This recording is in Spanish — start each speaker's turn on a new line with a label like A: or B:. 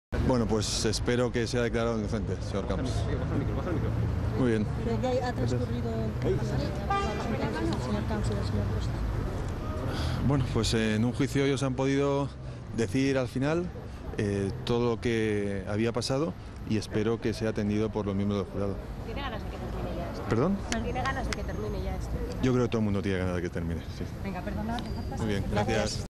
A: Bueno, pues espero que sea declarado inocente, señor Camps.
B: Baja el micro.
A: Muy bien.
C: ¿Pero qué ha transcurrido el señor Camps y el señor Costa?
A: Bueno, pues en un juicio ellos han podido decir al final todo lo que había pasado y espero que sea atendido por los miembros del jurado.
D: ¿Tiene ganas de que termine ya esto?
A: ¿Perdón?
D: ¿Tiene ganas de que termine ya esto?
A: Yo creo que todo el mundo tiene ganas de que termine, sí.
D: Venga, perdona.
A: Muy bien, gracias.